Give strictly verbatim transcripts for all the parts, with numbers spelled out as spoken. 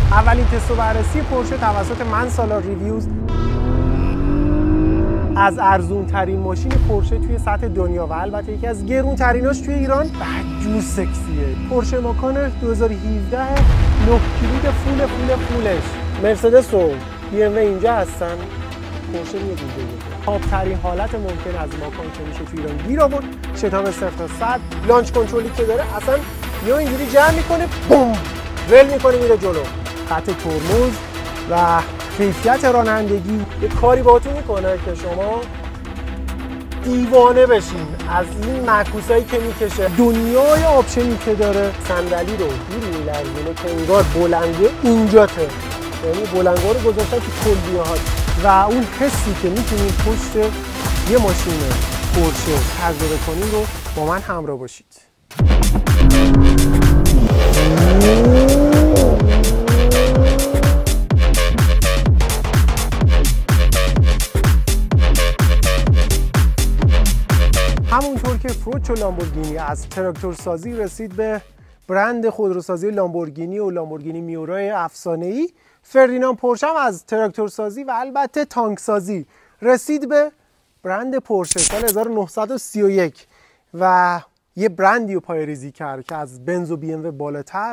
اولین تست و بررسی پورشه توسط من سالار ریویوز از ارزون ترین ماشین پورشه توی سطح دنیا و البته یکی از گرون تریناش توی ایران بدجور سکسیه. پورشه ماکان دو هزار و هفده نه کلید فول فول فولش. مرسدس و بی ام و اینجا هستن، پورشه میاد اینجا. تاپ ترین حالت ممکن از ماکان که میشه توی ایران گیر آورد. شتاب صفر تا صد، لانچ کنترلی که داره اصلا یا اینجوری جمع میکنه بوم ول میکنه میره جلو. خط ترمز و کیفیت رانندگی یه کاری باهاتون میکنه که شما دیوانه بشین از این معکوسایی که میکشه. دنیای آپشنی که داره، صندلی رو جوری میلرزونه که انگار بلنگه اینجاته، یعنی بلنگا رو گذاشتن تو کلیه‌هات و اون حسی که میتونید پشت یه ماشین پورشه تجربه کنین رو با من همراه باشید. همونطور که فروچو لامبورگینی از تراکتور سازی رسید به برند خودروسازی لامبورگینی و لامبورگینی میورای افسانه‌ای، فردیناند پورشه هم از تراکتور سازی و البته تانک سازی رسید به برند پورشه سال هزار و نهصد و سی و یک و یه برندی رو پایه‌ریزی کرد که از بنز و بی ام و بالاتر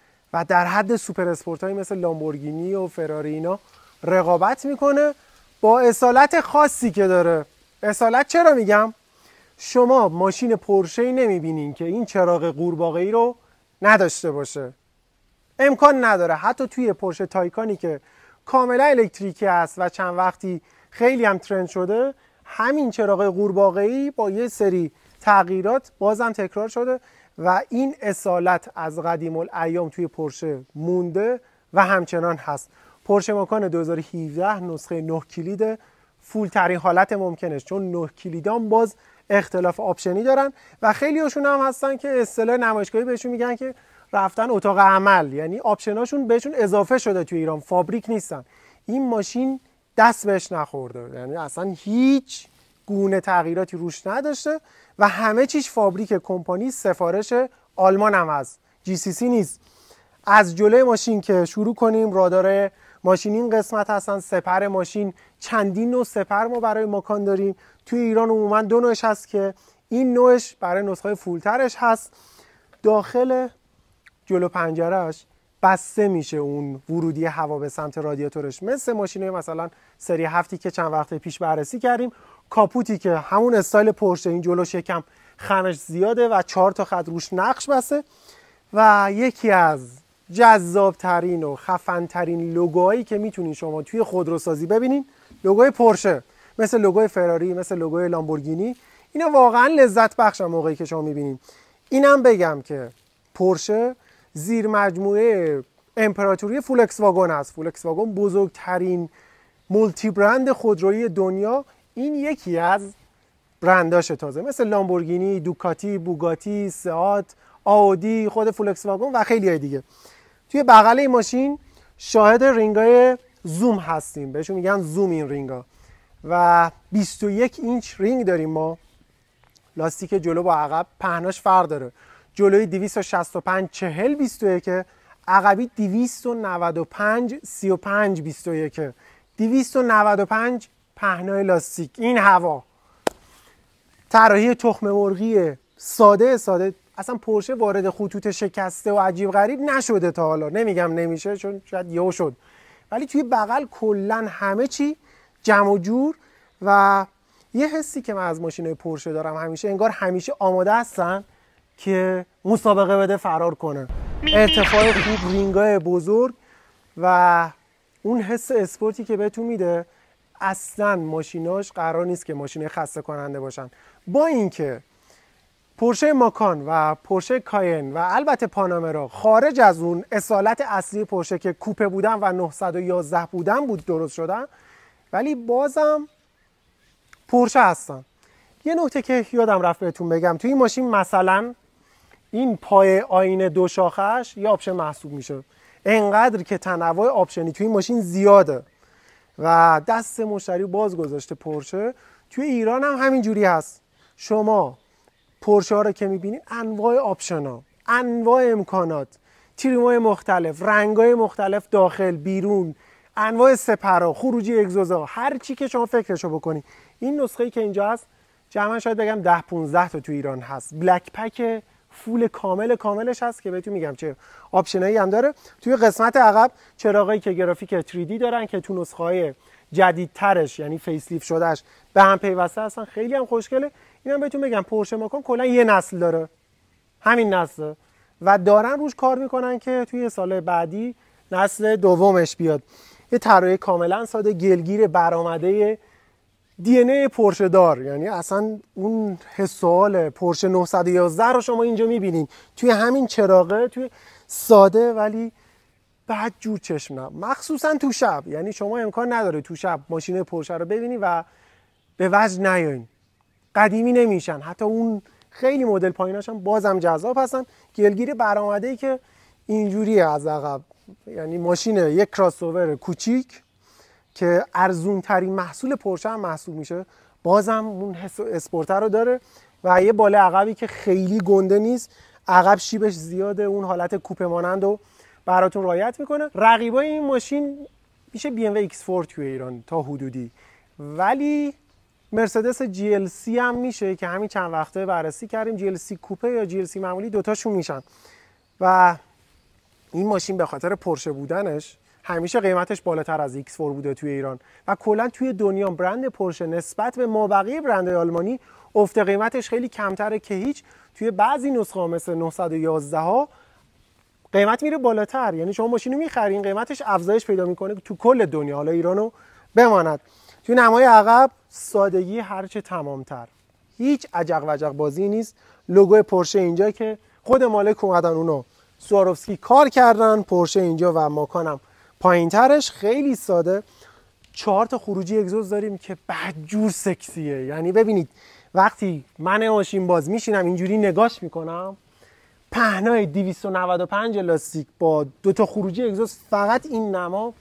و در حد سوپر اسپورت‌هایی مثل لامبورگینی و فراری اینا رقابت میکنه با اصالت خاصی که داره. اصالت چرا میگم؟ شما ماشین پورشه‌ای نمیبینین که این چراغ قورباغه‌ای رو نداشته باشه، امکان نداره. حتی توی پورشه تایکانی که کاملا الکتریکی است و چند وقتی خیلی هم ترند شده، همین چراغ قورباغه‌ای با یه سری تغییرات بازم تکرار شده و این اصالت از قدیم الایام توی پورشه مونده و همچنان هست. پورشه ماکان دو هزار و هفده نسخه نه کلید فول ترین حالت ممکنه، چون نه کلیدان باز اختلاف آپشنی دارن و خیلی هاشون هم هستن که اصطلاح نمایشگاهی بهشون میگن که رفتن اتاق عمل، یعنی آپشناشون بهشون اضافه شده توی ایران، فابریک نیستن. این ماشین دست بهش نخورده، یعنی اصلا هیچ گونه تغییراتی روش نداشته و همه چیش فابریک کمپانی، سفارش آلمان هم هست، جی سی سی نیست. از جلوی ماشین که شروع کنیم، رادار ماشین این قسمت هستن، سپر ماشین چندین نوع سپر ما برای ماکان داریم. توی ایران عموما دو نوعش هست که این نوعش برای نسخه فولترش هست. داخل جلو پنجرهش بسته میشه اون ورودی هوا به سمت رادیاتورش، مثل ماشینه مثلا سری هفتی که چند وقت پیش بررسی کردیم. کاپوتی که همون استایل پورشه، این جلوش یکم خمش زیاده و چهار تا خط روش نقش بسته و یکی از جذاب ترین و خفن ترین لوگوهایی که میتونین شما توی خودروسازی ببینین، لوگوی پورشه، مثل لوگوی فراری، مثل لوگوی لامبورگینی. اینا واقعا لذت بخشن موقعی که شما میبینین. اینم بگم که پورشه زیر مجموعه امپراتوری فولکس واگن است. فولکس واگن بزرگترین مولتی برند خودرویی دنیا، این یکی از برنداشه. تازه مثل لامبورگینی، دوکاتی، بوگاتی، سئات، آودی، خود فولکس واگن و خیلی های دیگه. توی بغل این ماشین شاهد رینگای زوم هستیم، بهشون میگن زوم این رینگا و بیست و یک اینچ رینگ داریم ما. لاستیک جلو با عقب پهناش فرق داره، جلوی دویست و شصت و پنج چهل بیست و یک، عقبی دویست و نود و پنج سی و پنج بیست و یک. دویست و نود و پنج پهنای لاستیک، این هوا. طراحی تخم مرغی ساده ساده، اصلا پورشه وارد خطوط شکسته و عجیب غریب نشده تا حالا. نمیگم نمیشه چون شاید یهو شد، ولی توی بغل کلا همه چی جمع و جور و یه حسی که من از ماشینای پورشه دارم همیشه، انگار همیشه آماده هستن که مسابقه بده فرار کنه. ارتفاع خوب، رینگای بزرگ و اون حس اسپورتی که بهتون میده. اصلا ماشیناش قرار نیست که ماشین خسته کننده باشن، با اینکه پورشه ماکان و پورشه کاین و البته پانامرا خارج از اون اصالت اصلی پورشه که کوپه بودن و نهصد و یازده بودن بود درست شدن، ولی بازم پورشه هستن. یه نکته که یادم رفت بهتون بگم، توی این ماشین مثلا این پای آینه دو شاخش یه آپشن محسوب میشه، انقدر که تنوع آپشنی توی این ماشین زیاده و دست مشتری باز گذاشته پورشه. توی ایران هم همین جوری هست. شما پورشه ها رو که میبینید، انواع آپشن ها، انواع امکانات، تریم‌های مختلف، رنگ‌های مختلف داخل بیرون، انواع سپرها، خروجی اگزوزها، هر چی که شما فکرشو بکنی. این نسخه‌ای که اینجا هست جمعاً شاید بگم ده پانزده تا تو ایران هست. بلک پک فول کامل کاملش هست که بهتون میگم چه آپشنایی هم داره. توی قسمت عقب چراغایی که گرافیک تری دی دارن که تو نسخه‌های جدیدترش یعنی فیس لیفت شدهش به هم پیوسته هستن، خیلی هم خوشگله. اینم بهتون بگم پورشه ماکان کلا یه نسل داره، همین نسل، و دارن روش کار میکنن که توی سال بعدی نسل دومش بیاد. یه طراحی کاملا ساده، گلگیر برآمده دی ان ای پورشه دار، یعنی اصلا اون حس و حال پورشه نهصد و یازده رو شما اینجا میبینین توی همین چراغه، توی ساده ولی بعد جور چشم نه، مخصوصا تو شب. یعنی شما امکان نداره تو شب ماشین پورشه رو ببینی و به وجد نیاین، قدیمی نمیشن. حتی اون خیلی مدل پاییناش هم بازم جذاب هستن. گلگیر برآمده‌ای که اینجوریه از عقب، یعنی ماشین یک کراس‌اوور کوچیک که ارزون ترین محصول پورشه هم محسوب میشه، بازم اون حس اسپورت رو داره و یه باله عقبی که خیلی گنده نیست، عقب شیبش زیاده، اون حالت کوپه مانند رو براتون رعایت میکنه. رقیبای این ماشین میشه بی ام دبلیو ایکس فور توی ایران تا حدودی، ولی مرسدس جی ال سی هم میشه که همین چند وقته بررسی کردیم. جی ال سی کوپه یا جی ال سی معمولی دوتاشون میشن و این ماشین به خاطر پورشه بودنش همیشه قیمتش بالاتر از ایکس فور بوده توی ایران و کلا توی دنیا برند پورشه نسبت به مابقی برندهای آلمانی افت قیمتش خیلی کمتره که هیچ. توی بعضی نسخه‌ها مثل نهصد و یازده ها قیمت میره بالاتر، یعنی شما ماشین رو میخرین قیمتش افزایش پیدا میکنه تو کل دنیا، حالا ایرانو بماند. توی نمای عقب سادگی هرچه تمامتر، هیچ عجق وجق بازی نیست. لوگو پورشه اینجا که خود مالک اومدن اونو سواروفسکی کار کردن، پورشه اینجا و ماکانم پایین ترش، خیلی ساده. چهار تا خروجی اگزوز داریم که بدجور سکسیه. یعنی ببینید وقتی من ماشین باز میشینم اینجوری نگاش میکنم، پهنای دویست و نود و پنج لاستیک با دو تا خروجی اگزوز فقط این نما،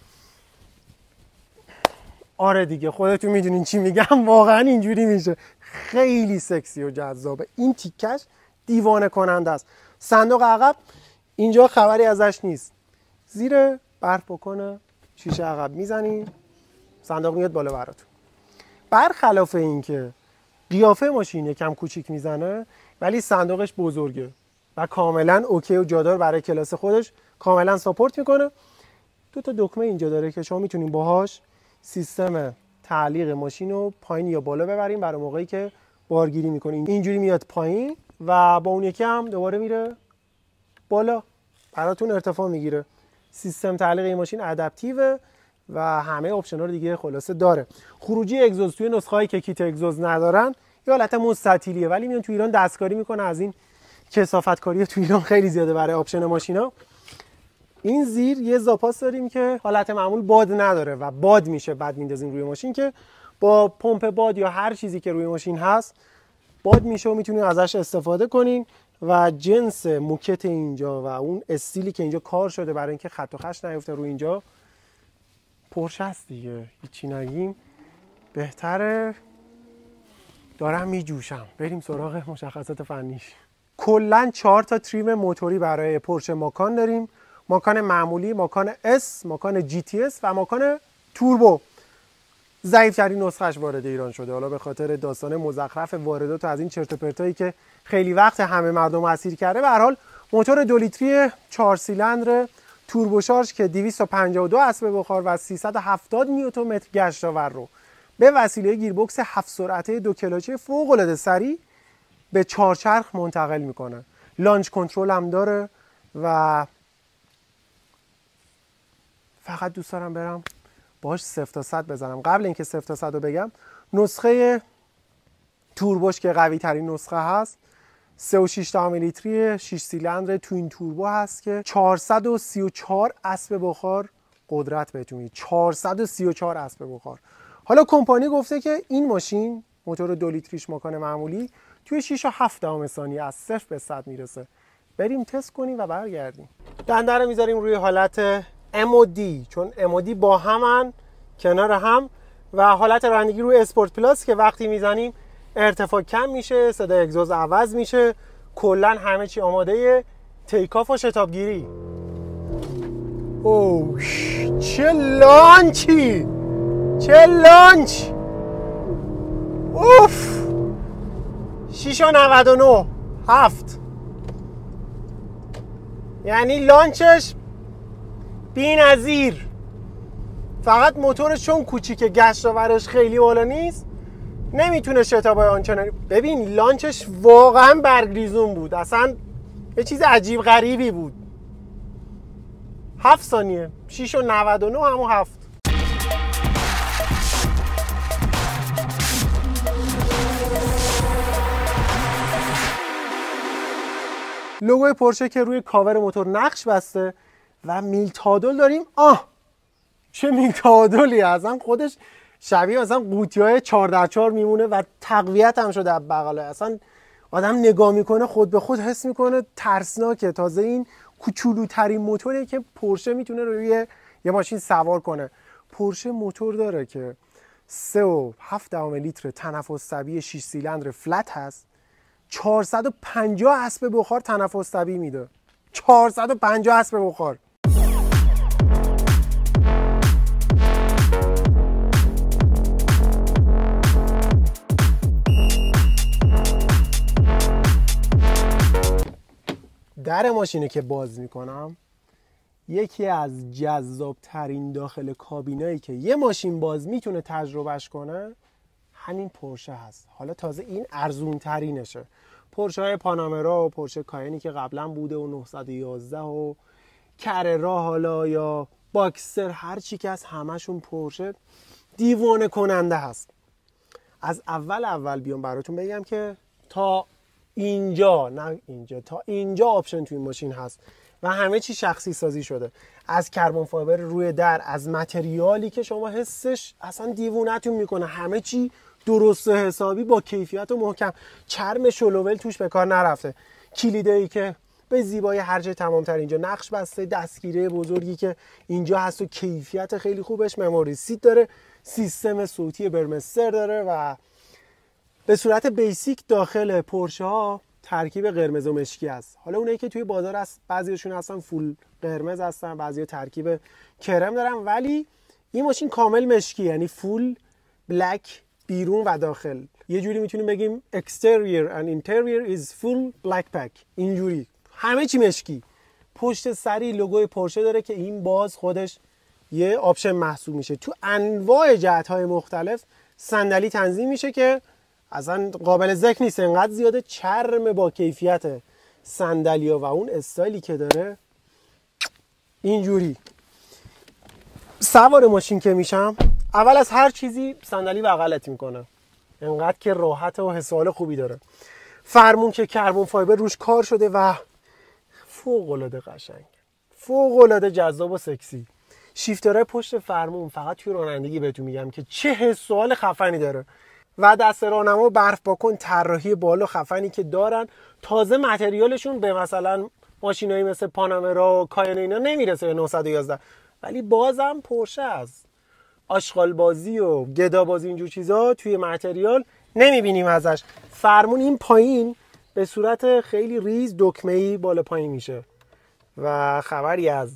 آره دیگه خودتون میدونین چی میگم، واقعا اینجوری میشه. خیلی سکسی و جذابه. این تیکش دیوانه کننده است. صندوق عقب اینجا خبری ازش نیست، زیر برف بکنه شیشه عقب میزنین صندوق میاد بالا براتون. برخلاف این که قیافه ماشین یکم کوچیک میزنه ولی صندوقش بزرگه و کاملا اوکی و جادار برای کلاس خودش کاملا ساپورت میکنه. دو تا دکمه اینجا داره که شما میتونین باهاش سیستم تعلیق ماشین رو پایین یا بالا ببرین برای موقعی که بارگیری میکنین. اینجوری میاد پایین و با اون یکی هم دوباره میره بالا، براتون ارتفاع میگیره. سیستم تعلیق این ماشین ادپتیوه و همه اپشن‌ها رو دیگه خلاصه داره. خروجی اگزوز توی نسخه‌ای که کیت اگزوز ندارن یه حالت مستطیلیه، ولی میان تو ایران دستکاری میکنه. از این کثافتکاری تو ایران خیلی زیاده برای آپشن ماشینا. این زیر یه زاپاس داریم که حالت معمول باد نداره و باد میشه بعد میندازیم روی ماشین که با پمپ باد یا هر چیزی که روی ماشین هست باد میشه و میتونید ازش استفاده کنین. و جنس موکت اینجا و اون استیلی که اینجا کار شده برای اینکه خط و خش نیفته روی اینجا، پورشه است دیگه، هیچی نگیم. بهتره دارم میجوشم، بریم سراغ مشخصات فنیش. کلا چهار تا تریم موتوری برای پورشه ماکان داریم: ماکان معمولی، ماکان اس، ماکان جی تی اس و ماکان توربو. ضعیف‌ترین نسخه‌اش وارد ایران شده، حالا به خاطر داستان مزخرف واردات و از این چرت و پرتایی که خیلی وقت همه مردم اسیر کرده. به هر حال موتور دو لیتری چهار سیلندر توربو شارژ که دویست و پنجاه و دو اسب بخار و سیصد و هفتاد نیوتن متر گشت‌آور رو به وسیله گیربکس هفت سرعته دو کلاچه فوق‌العاده سریع به چهارچرخ منتقل میکنه. لانچ کنترل هم داره و فقط دوست دارم برم باش صفر تا صد بزنم. قبل اینکه صفر تا صد رو بگم، نسخه توربوش که قوی ترین نسخه هست سه و شش دهم لیتری شش سیلندر توین توربو هست که چهارصد و سی و چهار اسب بخار قدرت بهتون میده. چهارصد و سی و چهار اسب بخار. حالا کمپانی گفته که این ماشین موتور دو لیتریش ماکان معمولی توی شش و هفت دهم ثانیه از صفر به صد میرسه. بریم تست کنیم و برگردیم. دنده رو میذاریم روی حالت ام و دی، چون ام و دی با همن کنار هم، و حالت رانندگی روی اسپورت پلاس که وقتی میزنیم ارتفاع کم میشه، صدای اگزوز عوض میشه، کلا همه چی آماده. تیکاف و شتابگیری. اوش چه لانچی، چه لانچ. اوف شش و نود و نه هفت، یعنی لانچش بی نظیر. فقط موتورش چون کوچیکه گشت آورش خیلی بالا نیست نمیتونه شتابای آنچنانی. ببین لانچش واقعا برگریزون بود، اصلا یه چیز عجیب غریبی بود. هفت ثانیه، شش و نود و نه همون هفت. لوگوی پورشه که روی کاور موتور نقش بسته و میل تعادل داریم. آه چه میل تعادلی، اصلا خودش شبیه مثلا قوطی‌های چهار در چهار میمونه و تقویت هم شده بغله. اصلا آدم نگاه میکنه خود به خود حس میکنه ترسناکه. تازه این کوچولوترین موتوریه که پورشه میتونه روی یه ماشین سوار کنه. پورشه موتور داره که سه و هفت دهم لیتر تنفس طبیعی شش سیلندر فلت هست. چهارصد و پنجاه اسب بخار تنفس طبیعی میده. چهارصد و پنجاه اسب بخار. در ماشینه که باز میکنم یکی از جذاب ترین داخل کابینایی که یه ماشین باز میتونه تجربهش کنه همین پورشه هست. حالا تازه این ارزون ترینشه. پورشه های پانامرا و پورشه کاینی که قبلا بوده و نهصد و یازده و کررا حالا یا باکستر هر چی که از همشون پورشه دیوانه کننده هست. از اول اول بیام براتون بگم که تا اینجا نه اینجا تا اینجا آپشن توی این ماشین هست و همه چی شخصی سازی شده. از کربن فایبر روی در، از متریالی که شما حسش اصلا دیوونتون میکنه، همه چی درست و حسابی با کیفیت و محکم. چرم شلوول توش به کار نرفته. کلیدایی که به زیبایی هرچه تمامتر اینجا نقش بسته، دستگیره بزرگی که اینجا هست و کیفیت خیلی خوبش، مموری سیت داره، سیستم صوتی برمستر داره و به صورت بیسیک داخل پورشه ها ترکیب قرمز و مشکی است. حالا اونایی که توی بازار هست بعضیشون هستن فول قرمز هستن، بعضی ترکیب کرم دارن، ولی این ماشین کامل مشکی، یعنی فول بلک بیرون و داخل. یه جوری میتونیم بگیم exterior and interior is full black pack. اینجوری همه چی مشکی. پشت سری لوگوی پورشه داره که این باز خودش یه آپشن محسوب میشه. تو انواع جهت‌های مختلف صندلی تنظیم میشه که اصلا قابل ذکر نیست، انقدر زیاده. چرم با کیفیت صندلی‌ها و اون استایلی که داره اینجوری. سوار ماشین که میشم اول از هر چیزی صندلی بغلت میکنه، انقدر که راحت و حس و حال خوبی داره. فرمون که کربن فایبر روش کار شده و فوق العاده قشنگ، فوق العاده جذاب و سکسی. شیفترهای پشت فرمون فقط توی رانندگی بهتون میگم که چه حس و حال خفنی داره و دست راهنما برف باکن طراحی بالا خفنی که دارن. تازه متریالشون به مثلا ماشینایی مثل پانامرا و کاین اینا نمیرسه به نهصد و یازده، ولی بازم پورشه است. آشغال بازی و گدا بازی اینجور چیزا توی متریال نمیبینیم ازش. فرمون این پایین به صورت خیلی ریز دکمه‌ای بالا پایین میشه و خبری از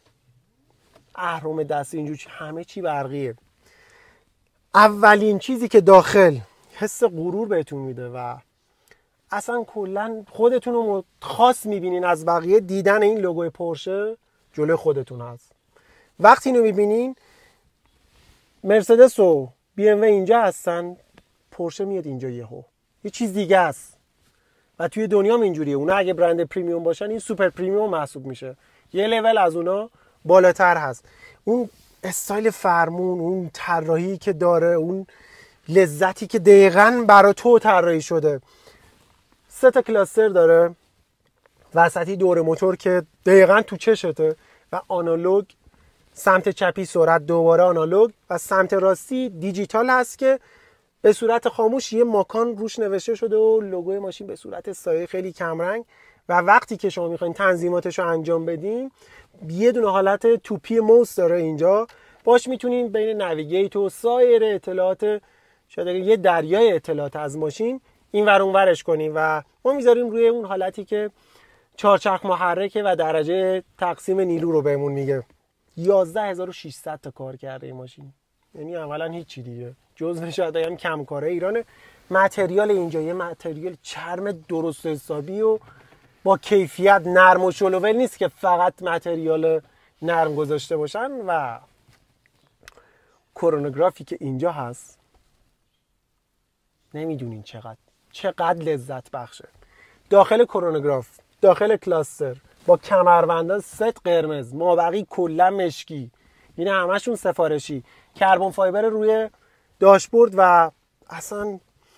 اهرم دست اینجور چی همه چی برقیه. اولین چیزی که داخل حس غرور بهتون میده و اصلا کلا خودتون رو خاص میبینین از بقیه، دیدن این لوگوی پورشه جلوی خودتون هست. وقتی اینو میبینین مرسدس و بی ام و اینجا هستن، پورشه میاد اینجا یهو یه چیز دیگه است و توی دنیا اینجوریه. اونا اگه برند پریمیوم باشن این سوپر پریمیوم محسوب میشه، یه لول از اونا بالاتر هست. اون استایل فرمون، اون طراحی که داره، اون لذتی که دقیقاً برای تو طراحی شده. سه تا کلاستر داره، وسطی دور موتور که دقیقاً تو چشته و آنالوگ، سمت چپی سرعت دوباره آنالوگ و سمت راستی دیجیتال هست که به صورت خاموش یه ماکان روش نوشته شده و لوگوی ماشین به صورت سایه خیلی کمرنگ. و وقتی که شما میخواین تنظیماتش رو انجام بدین یه دونه حالت توپی موس داره اینجا، باش میتونین بین نویگیت و سایر اطلاعات، شاید یه دریای اطلاعات از ماشین این ور اون ورش کنیم و ما میذاریم روی اون حالتی که چهارچرخ محرکه و درجه تقسیم نیرو رو بهمون میگه. یازده هزار و ششصد تا کار کرده این ماشین، یعنی اولا هیچی دیگه، جزو شاید بگم کم کاره ایرانه. متریال اینجا یه متریال چرم درست حسابی و با کیفیت، نرم و شلوول نیست که فقط متریال نرم گذاشته باشن. و کرونوگرافی که اینجا هست نمیدونین چقدر چقدر لذت بخشه. داخل کرونوگراف، داخل کلاستر با کمربندان ست قرمز، مابقی کلا مشکی، این همشون سفارشی، کربن فایبر روی داشبورد. و اصلا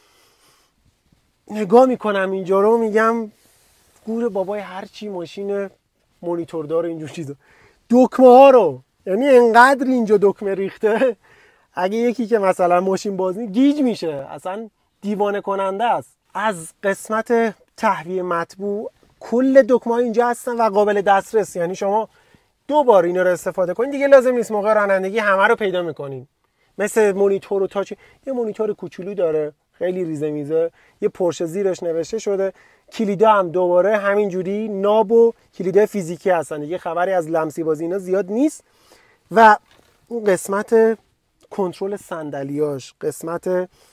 نگاه میکنم اینجا رو میگم گور بابای هرچی ماشین مانیتوردار اینجور چیزا. دکمه ها رو، یعنی انقدر اینجا دکمه ریخته اگه یکی که مثلا ماشین بازی گیج میشه، اصلا دیوانه کننده است. از قسمت تهویه مطبوع کل دکمه ها اینجا هستن و قابل دسترس، یعنی شما دو بار اینا رو استفاده کنین دیگه لازم نیست موقع رانندگی همه رو پیدا میکنین. مثل مانیتور و تاچ، یه مانیتور کوچولو داره خیلی ریزه میزه، یه پرشه زیرش نوشته شده. کلیدا هم دوباره همینجوری ناب و کلیدا فیزیکی هستن دیگه، خبری از لمسی بازی اینا زیاد نیست. و اون قسمت کنترل صندلیاش، قسمت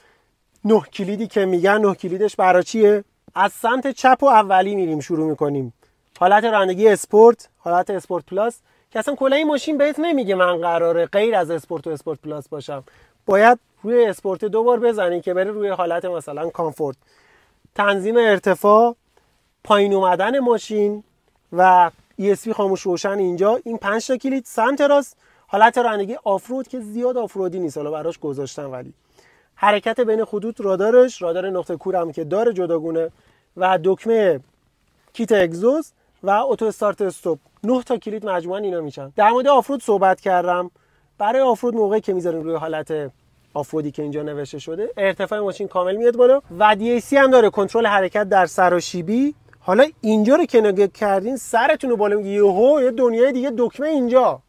نه کلیدی که میگن نه کلیدش برای چیه؟ از سمت چپ و اولی میریم شروع میکنیم، حالت رانندگی اسپورت، حالت اسپورت پلاس، که اصلا کلا این ماشین بهت نمیگه من قراره غیر از اسپورت و اسپورت پلاس باشم، باید روی اسپورت دو بار بزنی که بره روی حالت مثلا کامفورت. تنظیم ارتفاع، پایین اومدن ماشین و ای اس پی خاموش روشن اینجا. این پنج تا کلید. سمت راست حالت رانندگی آفرود که زیاد آفرودی نیست، حالا براش گذاشتن، ولی حرکت بین خطوط، رادارش، رادار نقطه کور هم که داره جداگونه، و دکمه کیت اگزوز و اتو استارت استاپ. نه تا کلید مجموعاً اینا میشن. در مورد آفرود صحبت کردم. برای آفرود موقعی که میذاریم روی حالت آفرودی که اینجا نوشته شده، ارتفاع ماشین کامل میاد بالا و دی ای سی هم داره، کنترل حرکت در سراشیبی. حالا اینجا رو که نگاه کردین سرتون رو بالا میگه یهو یه دنیای دیگه دکمه اینجا،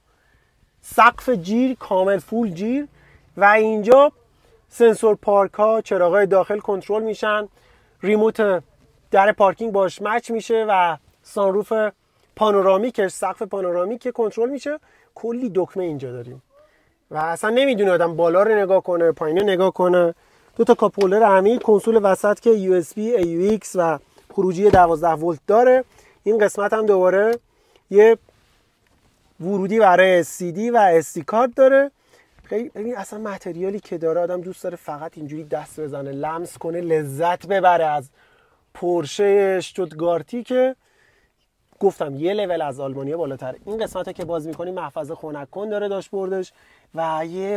سقف جیر کامل فول جیر، و اینجا سنسور پارک ها، چراغای داخل کنترل میشن، ریموت در پارکینگ باش مچ میشه و سانروف پانورامیکش، سقف پانورامیک که کنترل میشه. کلی دکمه اینجا داریم و اصلا نمیدونه آدم بالا رو نگاه کنه پایین رو نگاه کنه. دو تا کاپ هولدر عمیق، کنسول وسط که یو اس بی، ای یو ایکس و خروجی دوازده ولت داره. این قسمت هم دوباره یه ورودی برای سی دی و اس دی کارت داره. خیلی ببین اصلا متریالی که داره، آدم دوست داره فقط اینجوری دست بزنه، لمس کنه، لذت ببره از پورشه اشتوتگارتی که گفتم یه لول از آلمانیا بالاتر. این قسمت که باز می‌کنی محفظه خنک کن داره داشبوردش و یه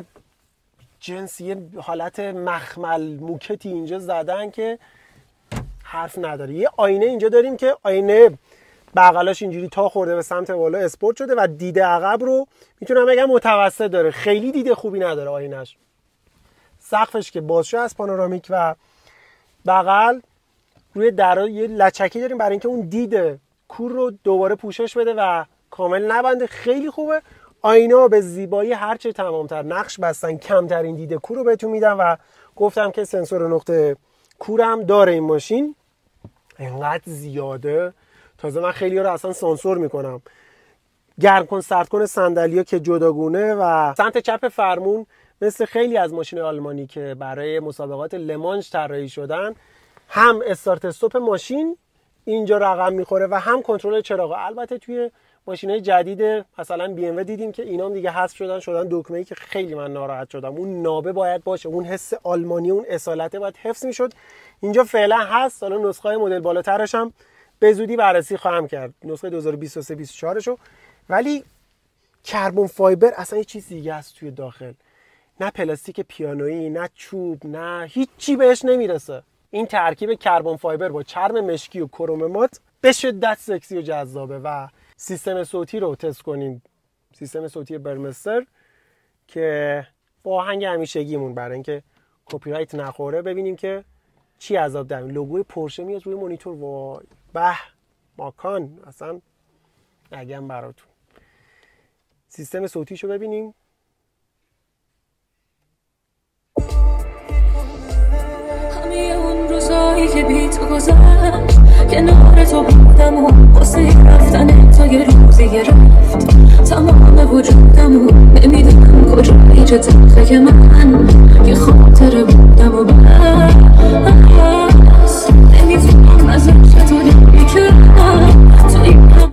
جنس، یه حالت مخمل موکتی اینجا زدن که حرف نداره. یه آینه اینجا داریم که آینه بغلاش اینجوری تا خورده به سمت بالا اسپورت شده و دیده عقب رو میتونم بگم متوسط داره، خیلی دیده خوبی نداره آینه‌اش. سقفش که بازشه از پانورامیک و بغل روی در یه لچکی داریم برای اینکه اون دید کور رو دوباره پوشش بده و کامل نبنده. خیلی خوبه. آینه به زیبایی هرچه تمامتر نقش بستن کمترین دید کور رو بهتون میدن و گفتم که سنسور نقطه کور هم داره این ماشین. اینقدر زیاده، تازه من خیلی ها رو اصلا سانسور میکنم. گرم کن سرد کن صندلی‌ها که جداگونه و سمت چپ فرمون مثل خیلی از ماشین آلمانی که برای مسابقات لمانش طراحی شدن، هم استارت استاپ ماشین اینجا رقم میخوره و هم کنترل چراغ. البته توی ماشینای جدید مثلا بی ام و دیدیم که اینام دیگه حذف شدن شدن دکمه‌ای که خیلی من ناراحت شدم. اون نابه باید باشه، اون حس آلمانی، اون اصالته باید حفظ میشد. اینجا فعلا هست. حالا نسخه‌های مدل بالاترش هم به زودی بررسی خواهم کرد، نسخه دو هزار و بیست و سه بیست و چهار شو. ولی کربن فایبر اصلا یه چیز دیگه است توی داخل، نه پلاستیک پیانویی، نه چوب، نه هیچی بهش نمیرسه. این ترکیب کربن فایبر با چرم مشکی و کروم مات به شدت سکسی و جذابه. و سیستم صوتی رو تست کنیم، سیستم صوتی برمستر که با آهنگ همیشگیمون برای اینکه کپی رایت نخوره، ببینیم که چی عذاب داریم. لوگوی پورشه میاد روی مانیتور، وای به ماکان، اصلا نگم براتون. سیستم صوتیشو ببینیم. همه اون روزایی که بی تو گذشت کنار تو بودم و قصه رفتن تا یه روزی گرفت تمام وجودم و نمیدونم کجایی چه تلخه من یه خاطره بودم و بس نمیفهم از چطوری که تو این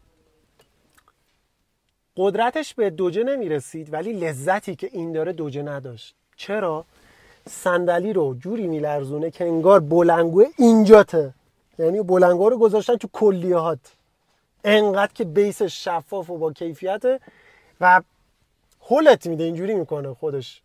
قدرتش به دوجه نمیرسید ولی لذتی که این داره دوجه نداشت. چرا؟ صندلی رو جوری میلرزونه که انگار بلنگوه اینجاته، یعنی بلنگوه رو گذاشتن تو کلیهات، انقدر که بیسش شفاف و با کیفیته و هولت میده، اینجوری میکنه خودش.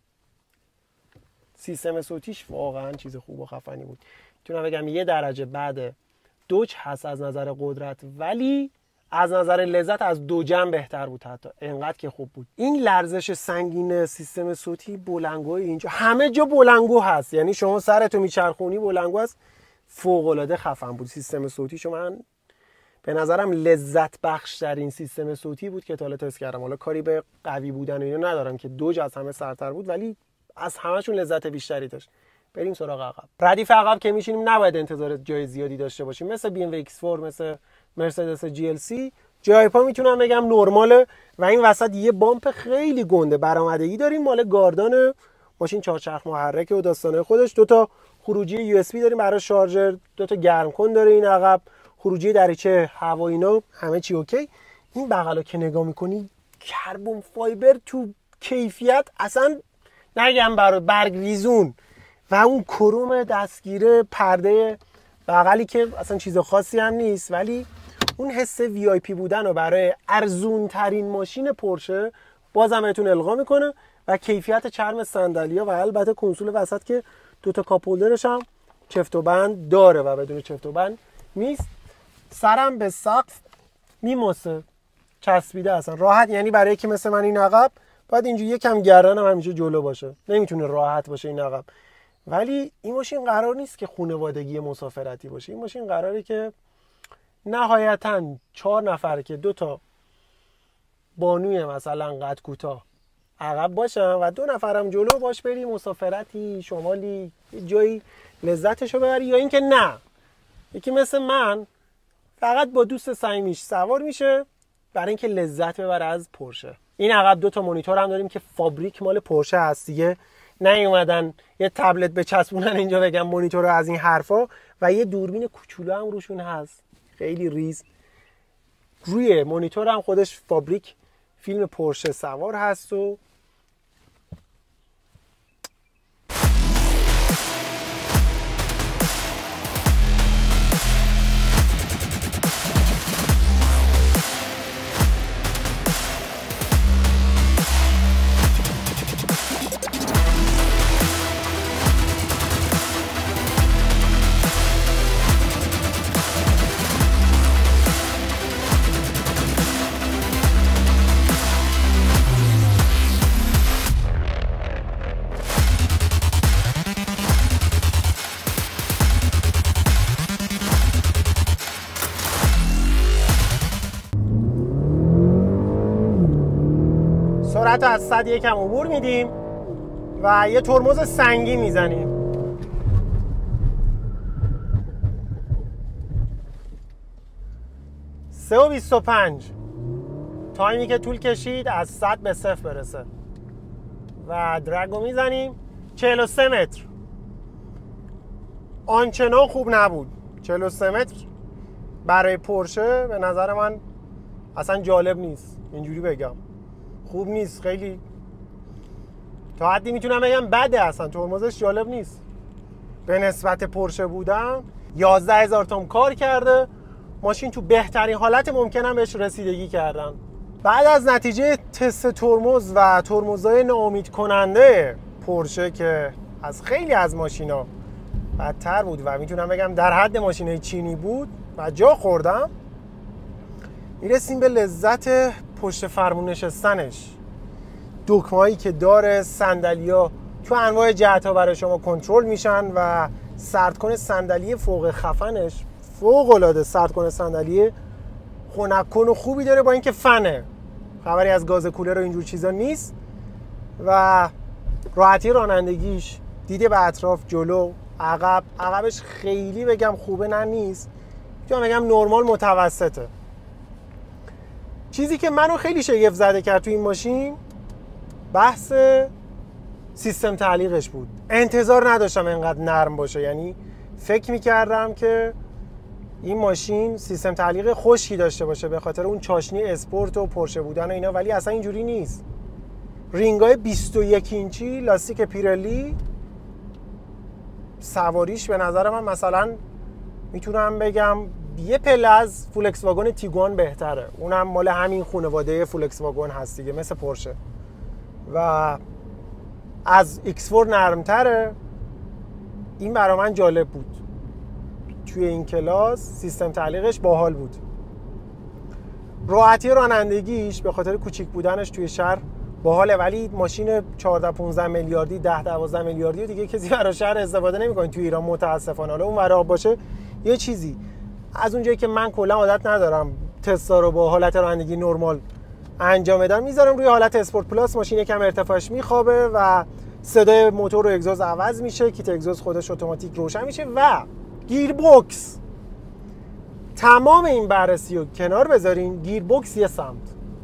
سیستم صوتیش واقعا چیز خوب و خفنی بود. میتونم بگم یه درجه بعد دوج هست از نظر قدرت، ولی از نظر لذت از دوجم بهتر بود، حتی انقدر که خوب بود. این لرزش سنگین سیستم صوتی، بلنگو اینجا همه جا بلنگو هست، یعنی شما سرتو میچرخونی بلنگو هست، فوق العاده خفن بود سیستم صوتی. شما من به نظرم لذت بخش ترین سیستم صوتی بود که تا حالا تست کردم. حالا کاری به قوی بودن و اینا ندارم که دوج از همه سرتر بود، ولی از همه‌شون لذت بیشتری داشت. بریم سراغ عقب. ردیف عقب که میشینیم نباید انتظار جای زیادی داشته باشیم، مثل بی ام دبلیو ایکس چهار، مثل مرسدس جی ال سی. جای پا میتونم بگم نرماله و این وسط یه بامپ خیلی گنده برآمدگی داریم، مال گاردان ماشین، چهارچرخ محرک و داستانه خودش. دو تا خروجی یو اس بی داریم برای شارژر، دو تا گرم کن داره این عقب، خروجی دریچه هوا، اینا همه چی اوکی. این بغلا که نگاه میکنی کربن فایبر تو کیفیت، اصلا نگم برای برگ ریزون، و اون کروم دستگیره پرده بغلی که اصلا چیز خاصی هم نیست، ولی اون حس وی آی پی بودن رو برای ارزون ترین ماشین پورشه بازم بهتون القا میکنه. و کیفیت چرم صندلی‌ها و البته کنسول وسط که دوتا کاپ هولدرش هم چفت و بند داره و بدون چفت و بند نیست. سرم به سقف میماسه، چسبیده اصلا راحت، یعنی برای که مثل من این عقب باید اینجوری یکم گردنم همیشه جلو باشه، نمیتونه راحت باشه این عقب. ولی این ماشین قرار نیست که خانوادگی مسافرتی باشه، این ماشین قراره که نهایتاً چهار نفر که دو تا بانوی مثلا قد کوتاه عقب باشن و دو نفرم جلو باش، بری مسافرتی شمالی جایی لذتشو ببری، یا اینکه نه یکی مثل من فقط با دوست صمیمیش سوار میشه برای اینکه لذت ببره از پورشه. این عقب دو تا مانیتور هم داریم که فابریک مال پورشه هست دیگه، نیومدن یه تبلت بچسبونن اینجا بگم مانیتور از این حرفا، و یه دوربین کوچولو هم روشون هست خیلی ریز. روی مانیتور هم خودش فابریک فیلم پورشه سوار هست. و سرعت از صد یکم عبور میدیم و یه ترمز سنگی میزنیم. سه و بیست و پنج تایمی که طول کشید از صد به صفر برسه و درگو میزنیم. چهل و سه متر آنچنان خوب نبود. چهل و سه متر برای پورشه به نظر من اصلا جالب نیست، اینجوری بگم خوب نیست، خیلی تا حدی میتونم بگم بده، اصلا ترمزش جالب نیست به نسبت پورشه بودم. یازده هزار توم کار کرده ماشین، تو بهترین حالت ممکنم بهش رسیدگی کردن. بعد از نتیجه تست ترمز و ترمزهای ناامید کننده پورشه که از خیلی از ماشینا بدتر بود و میتونم بگم در حد ماشینای چینی بود و جا خوردم، میرسیم به لذت پشت فرمون نشستنش. دکمه‌هایی که داره، صندلی‌ها تو انواع جهت‌ها برای شما کنترل میشن و سردکن صندلی فوق خفنش فوق العاده سردکن صندلی خنک‌کن و خوبی داره، با اینکه فنه، خبری از گاز کولر و اینجور چیزا نیست. و راحتی رانندگیش، دید به اطراف، جلو، عقب عقبش خیلی بگم خوبه نه نیست، میتونم بگم نرمال متوسطه. چیزی که منو خیلی شگفت زده کرد تو این ماشین بحث سیستم تعلیقش بود. انتظار نداشتم اینقدر نرم باشه، یعنی فکر میکردم که این ماشین سیستم تعلیق خشکی داشته باشه به خاطر اون چاشنی اسپورت و پورشه بودن و اینا، ولی اصلا اینجوری نیست. رینگای بیست و یک اینچی لاستیک پیرلی، سواریش به نظر من مثلا میتونم بگم یه پله از فولکس واگن تیگوان بهتره، اونم مال همین خانواده فولکس واگن هست دیگه مثل پورشه، و از ایکس فور نرمتره. این برای من جالب بود، توی این کلاس سیستم تعلیقش باحال بود. راحتی رانندگیش به خاطر کوچیک بودنش توی شهر باحاله، ولی ماشین چهارده پانزده میلیاردی ده دوازده میلیاردی دیگه کسی برای شهر استفاده نمی‌کنه توی ایران متاسفانه. حالا اون ورا باشه یه چیزی. از اونجایی که من کلا عادت ندارم تستا رو با حالت رانندگی نرمال انجام بدم، میذارم روی حالت اسپورت پلاس، ماشین یکم ارتفاعش میخوابه و صدای موتور و اگزوز عوض میشه، کیت اگزوز خودش اتوماتیک روشن میشه و گیر بوکس. تمام این بررسی رو کنار بذارین، گیر بوکس یه سمت،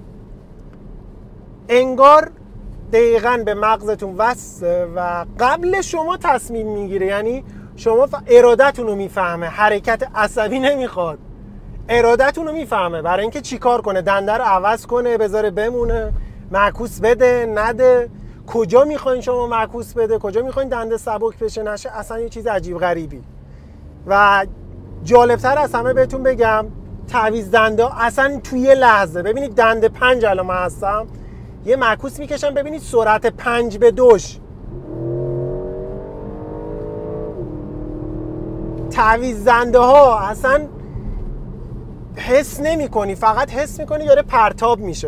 انگار دقیقاً به مغزتون وصله و قبل شما تصمیم میگیره. یعنی شما ارادتون رو میفهمه، حرکت عصبی نمیخواد، ارادتون رو میفهمه برای اینکه چیکار کنه، دنده رو عوض کنه، بذاره بمونه، معکوس بده نده، کجا میخواین شما معکوس بده، کجا میخواین دنده سبک بشه نشه، اصلا یه چیز عجیب غریبی. و جالبتر از همه بهتون بگم تعویض دنده اصلا توی یه لحظه، ببینید دنده پنج الان من هستم، یه معکوس میکشم، ببینید سرعت پنج به دوش، تعویض دنده ها اصلا حس نمی کنی، فقط حس میکنی داره پرتاب میشه.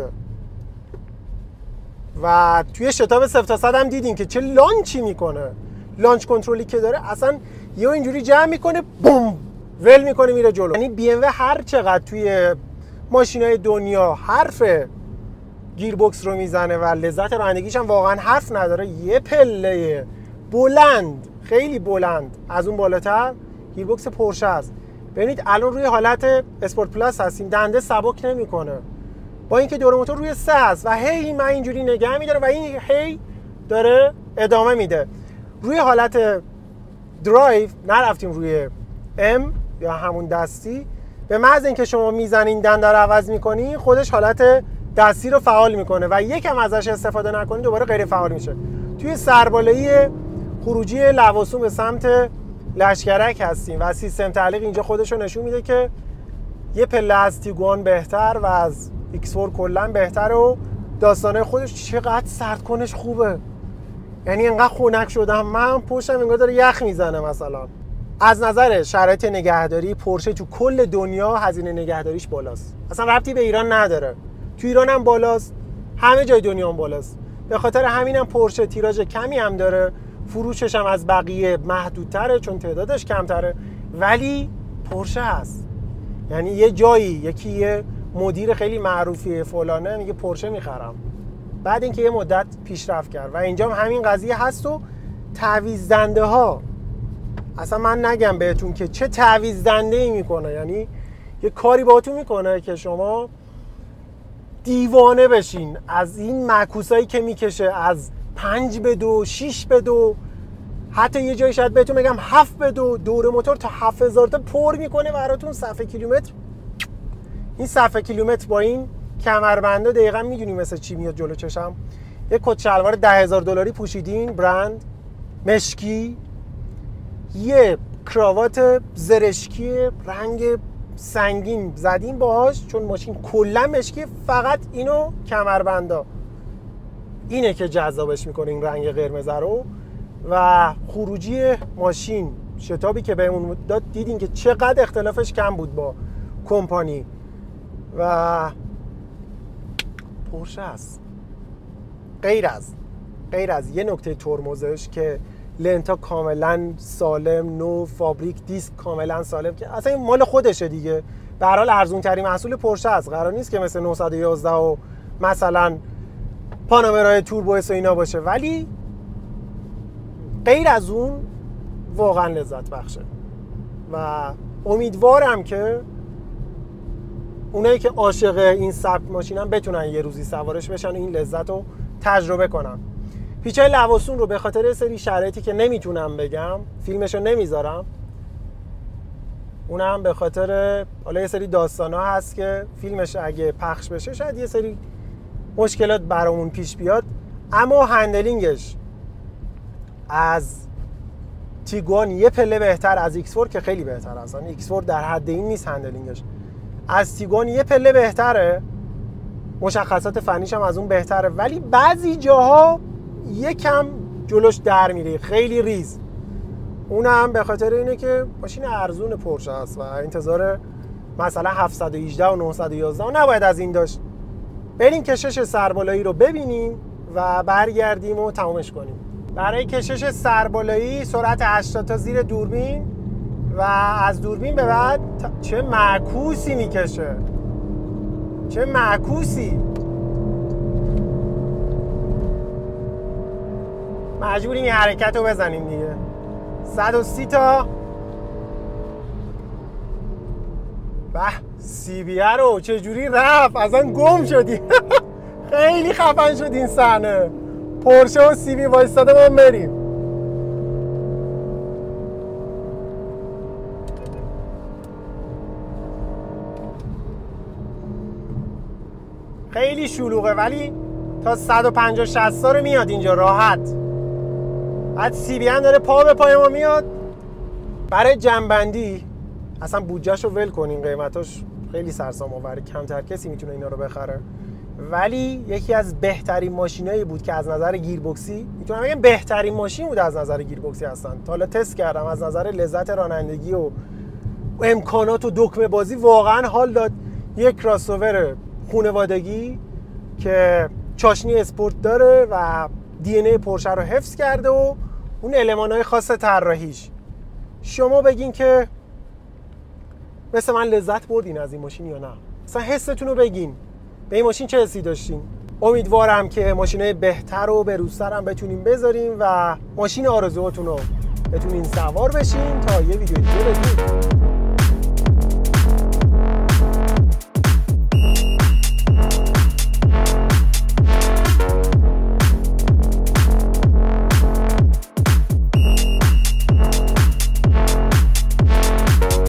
و توی شتاب صفر تا صد هم دیدین که چه لانچی میکنه، لانچ کنترلی که داره اصلا یه اینجوری جمع میکنه بوم ول میکنه میره جلو. یعنی بی ام و هر چقدر توی ماشینای دنیا حرف گیر بوکس رو میزنه و لذت رانندگیش هم واقعا حرف نداره، یه پله بلند خیلی بلند از اون بالاتر گیر بوکس پورشه است. ببینید الان روی حالت اسپورت پلاس هستیم، دنده سبک نمیکنه با اینکه دور موتور روی سه است و هی من اینجوری نگه میداره و این هی داره ادامه میده. روی حالت درایو نرفتیم روی ام یا همون دستی، به محض اینکه شما میزنین دنده رو عوض میکنی خودش حالت دستی رو فعال میکنه و یکم ازش استفاده نکنی دوباره غیر فعال میشه. توی سربالایی خروجی لواسون به سمت لشکرک هستیم و سیستم تعلیق اینجا خودش رو نشون میده که یه پله از تیگوان بهتر و از ایکس فور کلا بهتر و داستانه خودش چقدر سردکنش خوبه. یعنی انقدر خنک شدم من پشتم انگار داره یخ میزنه. مثلا از نظر شرایط نگهداری پورشه تو کل دنیا هزینه نگهداریش بالاست، اصلا ربطی به ایران نداره، تو ایران هم بالاست، همه جای دنیا هم بالاست. به خاطر همینم پورشه تیراژ کمی هم داره، فروشش هم از بقیه محدودتره چون تعدادش کمتره، ولی پورشه هست. یعنی یه جایی یکی یه مدیر خیلی معروفی فلانه میگه پورشه میخرم، بعد اینکه یه مدت پیشرفت کرد و اینجا هم همین قضیه هست. و تعویض دنده ها اصلا من نگم بهتون که چه تعویض دنده ای میکنه، یعنی یه کاری باهاتون میکنه که شما دیوانه بشین از این معکوسایی که میکشه، از پنج به دو، شیش به دو، حتی یه جایی شاید بهتون بگم هفت به دو، دور موتور تا هفت هزار تا پر میکنه براتون صفحه کیلومتر. این صفحه کیلومتر با این کمربنده دقیقاً میدونی مثل چی میاد جلو چشم. یه کت شلوار ده هزار دلاری پوشیدین برند مشکی، یه کراوات زرشکی رنگ سنگین زدین باهاش چون ماشین کلا مشکی، فقط اینو کمربندا اینه که جذابش میکنه این رنگ قرمز رو. و خروجی ماشین شتابی که بهمون داد دیدین که چقدر اختلافش کم بود با کمپانی و پورشه است. غیر از غیر از یه نکته ترمزش که لنتا کاملا سالم، نو فابریک، دیسک کاملا سالم که اصلا این مال خودشه دیگه. به هر حال ارزون ترین محصول پورشه است، قرار نیست که مثل نهصد و یازده و مثلا پانامرای توربو اس و اینا باشه، ولی غیر از اون واقعا لذت بخشه و امیدوارم که اونایی که عاشق این سبک ماشینن بتونن یه روزی سوارش بشن و این لذت رو تجربه کنن. پیچای لواسون رو به خاطر سری شرایطی که نمیتونم بگم فیلمشو نمیذارم، اونم به خاطر حالا یه سری داستانا هست که فیلمش اگه پخش بشه شاید یه سری مشکلات برامون پیش بیاد، اما هندلینگش از تیگوان یه پله بهتر، از ایکس فور که خیلی بهتر هستن، ایکس فور در حد این نیست هندلینگش، از تیگوان یه پله بهتره، مشخصات فنیش هم از اون بهتره، ولی بعضی جاها یکم جلوش در میره، خیلی ریز. اونم به خاطر اینه که ماشین ارزون پورشه است و انتظار مثلا هفتصد و هجده و نهصد و یازده نباید از این داشت. بریم کشش سربالایی رو ببینیم و برگردیم و تمامش کنیم. برای کشش سربالایی سرعت هشتاد تا زیر دوربین و از دوربین به بعد چه معکوسی میکشه، چه معکوسی. مجبوریم این حرکت رو بزنیم دیگه. صد و سی تا به سی بیه رو چجوری رفت، اصلا گم شدی. خیلی خفن شد این صحنه. پورشه و سی بی وایستاده ما بریم. خیلی شلوغه ولی تا صد و پنجاه شصت رو میاد اینجا راحت. بعد سی بی هم داره پا به پای ما میاد. برای جنبندی اصلا بودجهش رو ول کنین، قیمتاش خیلی سرسام آوره، کمتر کسی میتونه اینا رو بخره، ولی یکی از بهترین ماشینایی بود که از نظر گیربکسی میتونم بگم بهترین ماشین بود از نظر گیربکسی هستن. تا حالا تست کردم، از نظر لذت رانندگی و امکانات و دکمه بازی واقعا حال داد. یک کراسوور خانوادگی که چاشنی اسپورت داره و دی ان ای پورشه رو حفظ کرده و اون المان‌های خاص طراحیش. شما بگین که مثل من لذت بردین از این ماشین یا نه؟ مثلا حستون رو بگین، به این ماشین چه حسی داشتین؟ امیدوارم که ماشینای بهتر و بروزتر هم بتونیم بذاریم و ماشین آرزوهاتون رو بتونین سوار بشین تا یه ویدیو دیگه بدیم.